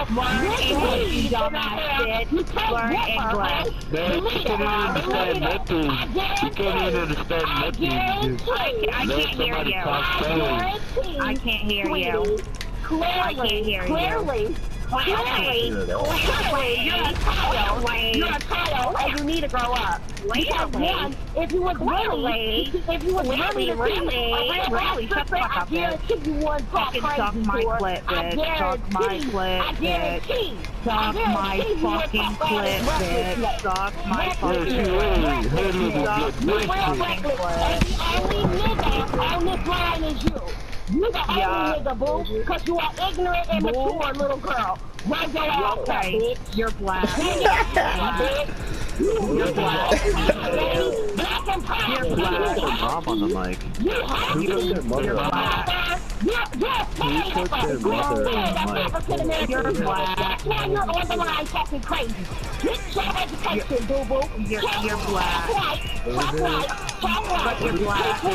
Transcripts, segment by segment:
Learn English, you dumbass bitch. Learn English. Man, she can't even understand nothing. She can't even understand nothing. I can't hear you. I can't hear you. I can't hear you. Clearly, you're a child. You're a child, and you need to grow up. Because if you was really, shut the fuck up, bitch. You would fucking suck my clit, bitch. Suck my clit, bitch. Suck my fucking clit, bitch. Suck my fucking clit. Suck my fucking clit. The only nigga on this line is you. You the only nigga, boo, because you are ignorant and mature little girl. Run your ass up, bitch. You're black. You're black. Black and proud. You're black. Mom on the mic. You're black. You're black. That's why you're on the line talking crazy. Get your education, boo-boo. You're black. But you're black.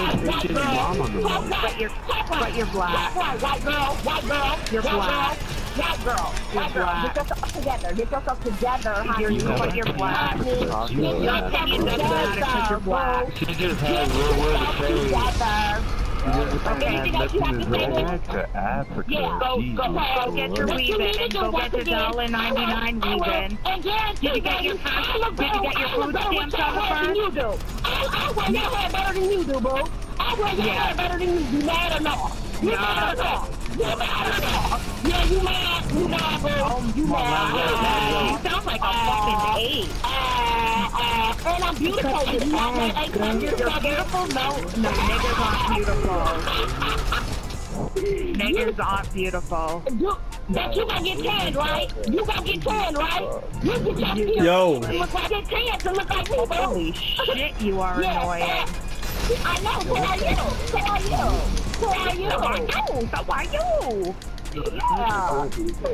But you're black. White girl. You're black. White girl. Get yourself together. But you're black. Your opinion doesn't matter because you're black. She just had real word to say. Okay, Africa. Go get your weave-in. Go get your $1.99 weave-in. Did you get your food stamps out of her? I wear your hair better than you do, boo. I wear your hair better than you. You mad or not? You mad or not? You mad or not? Yeah, you mad, boo. You mad. You sound like a fucking ape. And I'm beautiful. You're beautiful? No, niggas aren't beautiful. Niggas aren't beautiful. But you gonna get tanned, right? You gonna get tanned, right? You get your Yo. Look like get tanned to look like me, bro. Holy shit, you are annoying. I know, so are you. So are you. So are you. So are you. Yeah.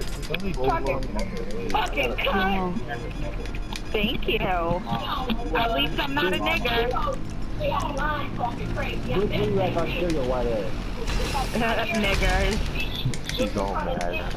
Fucking cunt. Thank you. At least I'm not a nigger. Niggers. She's going mad.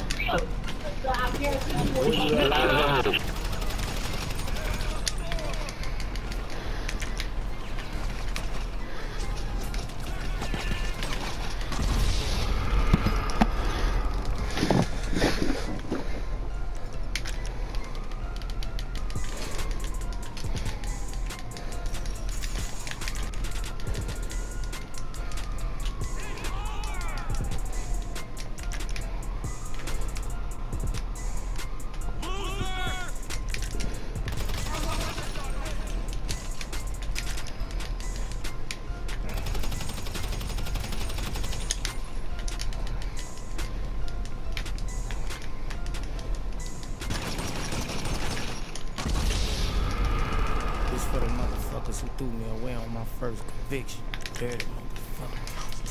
For the motherfuckers who threw me away on my first conviction. Dirty motherfucker.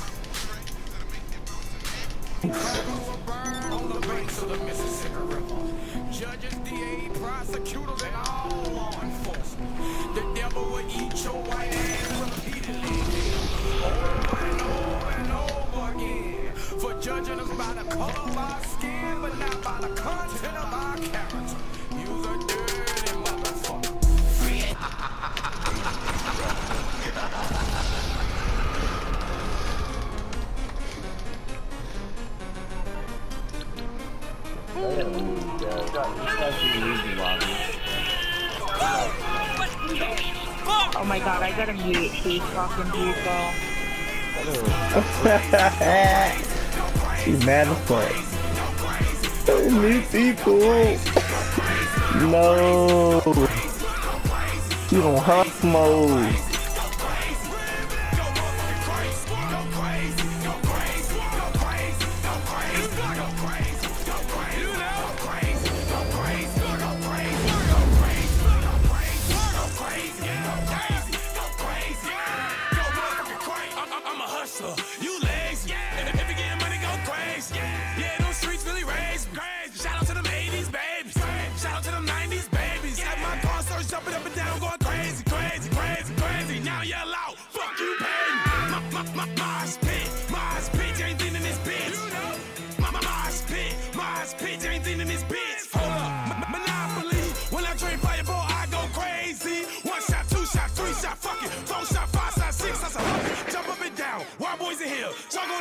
On the banks of the Mississippi River. Judges, DA, prosecutors, and all law enforcement. The devil will eat your white ass repeatedly. Over and over again. For judging us by the color of our skin, but not by the content of our character. You's a dirty motherfucker. Oh my god, I gotta mute these fucking people. She's mad as fuck. These people. No. She's on huff mode. You lazy, if you get money, go crazy. Yeah, those streets really raise me. Shout out to them 80s babies. Shout out to them 90s babies. Like my car starts jumping up and down, going crazy, crazy, crazy, crazy. Now yell out, fuck you, baby. My spit ain't in this bitch. My spit ain't in this bitch.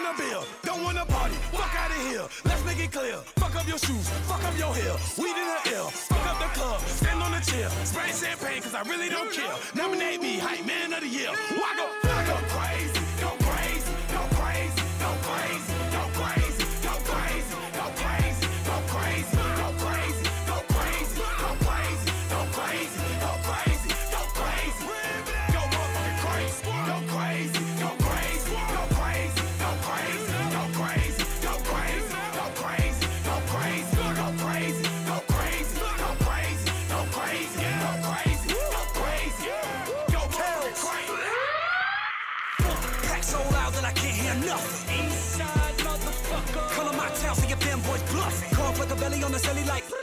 want a bill, don't want a party, fuck out of here. Let's make it clear. Fuck up your shoes, fuck up your hair. Weed in the ear, fuck up the club, stand on the chair. Spray champagne, cause I really don't care. Nominate me, hype man of the year. I go crazy, go crazy, go crazy, go crazy, go crazy, go crazy, go crazy, go crazy, go crazy, go crazy, go crazy, go crazy, go crazy, go crazy, go motherfucking crazy, go crazy, go crazy, go crazy, go crazy, go crazy, go crazy, go crazy, go crazy, go crazy, go crazy, go crazy, go crazy, go crazy, go crazy, go motherfucking crazy. Pack so loud that I can't hear nothing. Eastside motherfucker. Color my town so your damn boys bluffing. Car like a belly on the celly like